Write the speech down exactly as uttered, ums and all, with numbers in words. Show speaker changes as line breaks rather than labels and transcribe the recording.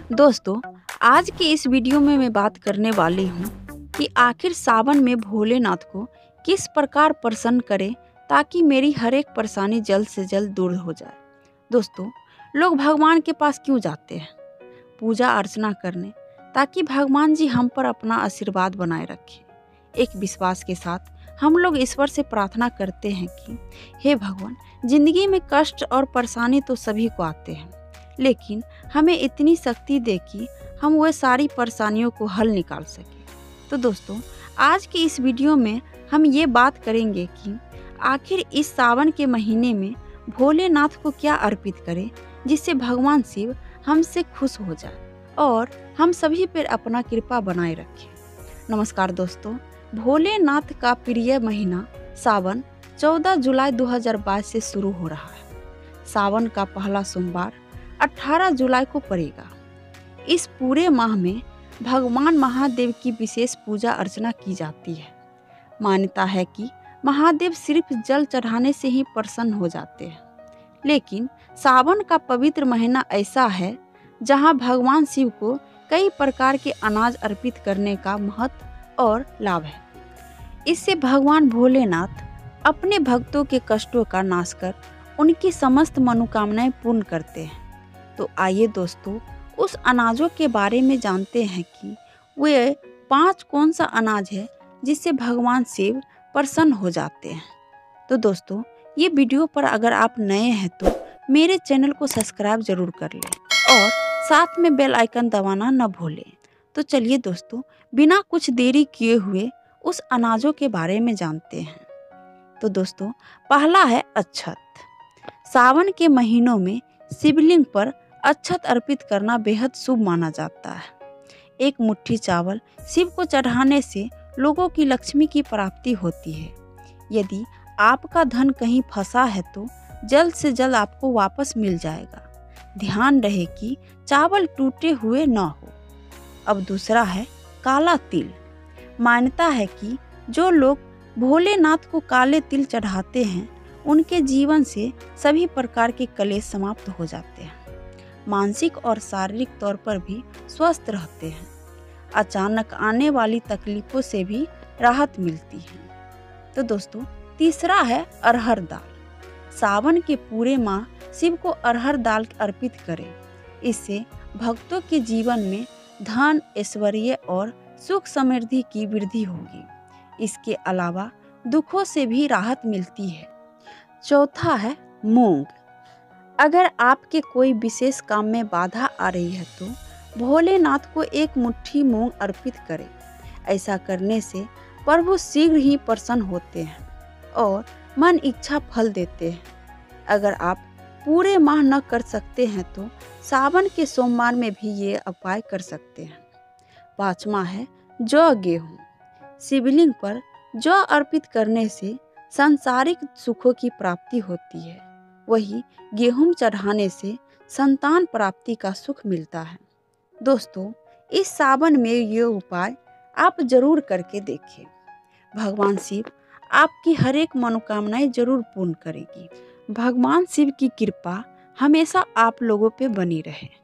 दोस्तों, आज के इस वीडियो में मैं बात करने वाली हूँ कि आखिर सावन में भोलेनाथ को किस प्रकार प्रसन्न करें ताकि मेरी हर एक परेशानी जल्द से जल्द दूर हो जाए। दोस्तों, लोग भगवान के पास क्यों जाते हैं? पूजा अर्चना करने, ताकि भगवान जी हम पर अपना आशीर्वाद बनाए रखें। एक विश्वास के साथ हम लोग ईश्वर से प्रार्थना करते हैं कि हे भगवान, जिंदगी में कष्ट और परेशानी तो सभी को आते हैं, लेकिन हमें इतनी शक्ति दे कि हम वह सारी परेशानियों को हल निकाल सकें। तो दोस्तों, आज की इस वीडियो में हम ये बात करेंगे कि आखिर इस सावन के महीने में भोलेनाथ को क्या अर्पित करें जिससे भगवान शिव हमसे खुश हो जाए और हम सभी पर अपना कृपा बनाए रखें। नमस्कार दोस्तों, भोलेनाथ का प्रिय महीना सावन चौदह जुलाई दो हज़ार बाईस से शुरू हो रहा है। सावन का पहला सोमवार अठारह जुलाई को पड़ेगा। इस पूरे माह में भगवान महादेव की विशेष पूजा अर्चना की जाती है। मान्यता है कि महादेव सिर्फ जल चढ़ाने से ही प्रसन्न हो जाते हैं, लेकिन सावन का पवित्र महीना ऐसा है जहां भगवान शिव को कई प्रकार के अनाज अर्पित करने का महत्व और लाभ है। इससे भगवान भोलेनाथ अपने भक्तों के कष्टों का नाश कर उनकी समस्त मनोकामनाएं पूर्ण करते हैं। तो आइए दोस्तों, उस अनाजों के बारे में जानते हैं कि वे पांच कौन सा अनाज है जिससे भगवान शिव प्रसन्न हो जाते हैं। तो दोस्तों, ये वीडियो पर अगर आप नए हैं तो मेरे चैनल को सब्सक्राइब जरूर कर लें और साथ में बेल आइकन दबाना न भूलें। तो चलिए दोस्तों, बिना कुछ देरी किए हुए उस अनाजों के बारे में जानते हैं। तो दोस्तों, पहला है अक्षत। सावन के महीनों में शिवलिंग पर अक्षत अर्पित करना बेहद शुभ माना जाता है। एक मुट्ठी चावल शिव को चढ़ाने से लोगों की लक्ष्मी की प्राप्ति होती है। यदि आपका धन कहीं फंसा है तो जल्द से जल्द आपको वापस मिल जाएगा। ध्यान रहे कि चावल टूटे हुए न हो। अब दूसरा है काला तिल। मान्यता है कि जो लोग भोलेनाथ को काले तिल चढ़ाते हैं उनके जीवन से सभी प्रकार के कलेश समाप्त हो जाते हैं। मानसिक और शारीरिक तौर पर भी स्वस्थ रहते हैं। अचानक आने वाली तकलीफों से भी राहत मिलती है। तो दोस्तों, तीसरा है अरहर दाल। सावन के पूरे माह शिव को अरहर दाल अर्पित करें। इससे भक्तों के जीवन में धन, ऐश्वर्य और सुख समृद्धि की वृद्धि होगी। इसके अलावा दुखों से भी राहत मिलती है। चौथा है मूंग। अगर आपके कोई विशेष काम में बाधा आ रही है तो भोलेनाथ को एक मुट्ठी मूंग अर्पित करें। ऐसा करने से प्रभु शीघ्र ही प्रसन्न होते हैं और मन इच्छा फल देते हैं। अगर आप पूरे माह न कर सकते हैं तो सावन के सोमवार में भी ये उपाय कर सकते हैं। पांचवा है जौ गेहूँ। शिवलिंग पर जौ अर्पित करने से सांसारिक सुखों की प्राप्ति होती है। वही गेहूं चढ़ाने से संतान प्राप्ति का सुख मिलता है। दोस्तों, इस सावन में ये उपाय आप जरूर करके देखें। भगवान शिव आपकी हर एक मनोकामनाएं जरूर पूर्ण करेगी। भगवान शिव की कृपा हमेशा आप लोगों पे बनी रहे।